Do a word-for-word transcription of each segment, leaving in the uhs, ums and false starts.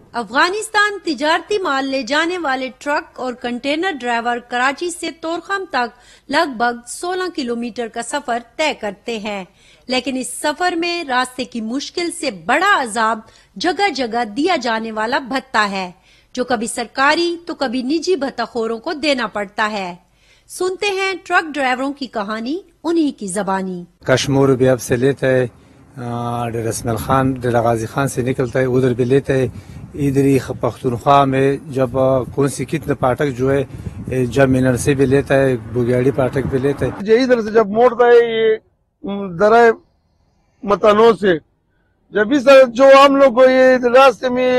افغانستان تجارتی مال لے جانے والے ٹرک اور کنٹینر ڈرائیور کراچی سے طورخم تک لگ بھگ سولہ کلومیٹر کا سفر طے کرتے ہیں، لیکن اس سفر میں راستے کی مشکل سے بڑا عذاب جگہ جگہ دیا جانے والا بھتہ ہے، جو کبھی سرکاری تو کبھی نجی بھتہ خوروں کو دینا پڑتا ہے۔ سنتے ہیں ٹرک ڈرائیوروں کی کہانی انہی کی زبانی۔ کشمور بھی اب سے لیتا ہے، ڈیرہ اسماعیل خان ڈیرہ غازی خان سے نکلتا ہے، ادھر بھی لیتا ہے۔ ادھر ہی پختونخوا میں جب کون سی کتنے پاٹک جو ہے جب مینر سے بھی لیتا ہے، بگیاڑی پاٹک بھی لیتا ہے۔ یہ ادھر سے جب موڑتا ہے یہ درہ متانوں سے، جب اس جو ہم لوگ کو یہ راستے میں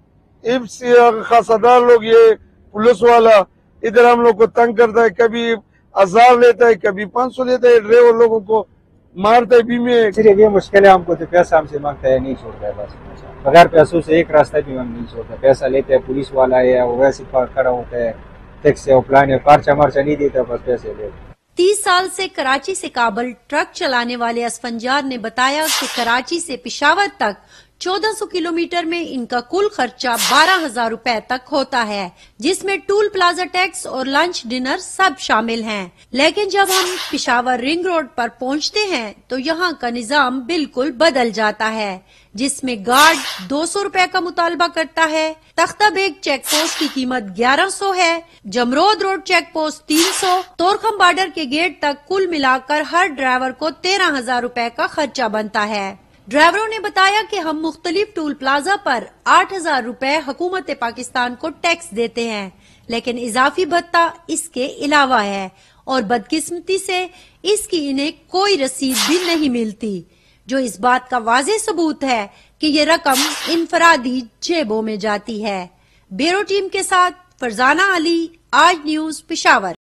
خاصدار لوگ یہ پولیس والا ادھر ہم لوگ کو تنگ کرتا ہے، کبھی ہزار لیتا ہے کبھی پانچ سو لیتا ہے، ڈرائیور لوگوں کو مارتا ہے بھی میں۔ صرف یہ مشکل ہے، ہم کو تو پیسہ ہم سے مانگتا ہے، نہیں چھوڑتا ہے، بس بغیر پیسوں سے ایک راستہ بھی ہم نہیں چھوڑتا۔ پیسہ لیتے ہے پولیس والا ہے، وہ ویسے کھڑا ہوتا ہے، ٹیکس ہے، پلان ہے، پارچہ مارچہ نہیں دیتا، بس پیسے لیتے۔ تیس سال سے کراچی سے کابل ٹرک چلانے والے اسفنجار نے بتایا کہ کراچی سے پشاور تک چودہ سو کلومیٹر میں ان کا کل خرچہ بارہ ہزار روپے تک ہوتا ہے، جس میں ٹول پلازا ٹیکس اور لنچ ڈنر سب شامل ہیں۔ لیکن جب ہم پشاور رنگ روڈ پر پہنچتے ہیں تو یہاں کا نظام بالکل بدل جاتا ہے، جس میں گارڈ دو سو روپے کا مطالبہ کرتا ہے، تختہ بیگ چیک پوسٹ کی قیمت گیارہ سو ہے، جمرود روڈ چیک پوسٹ تین سو، طورخم بارڈر کے گیٹ تک کل ملا کر ہر ڈرائیور کو تیرہ ہزار روپے کا خرچہ بنتا ہے۔ ڈرائیوروں نے بتایا کہ ہم مختلف ٹول پلازا پر آٹھ ہزار روپے حکومت پاکستان کو ٹیکس دیتے ہیں، لیکن اضافی بھتہ اس کے علاوہ ہے، اور بدقسمتی سے اس کی انہیں کوئی رسید بھی نہیں ملتی، جو اس بات کا واضح ثبوت ہے کہ یہ رقم انفرادی جیبوں میں جاتی ہے۔ بیورو ٹیم کے ساتھ فرزانہ علی، آج نیوز، پشاور۔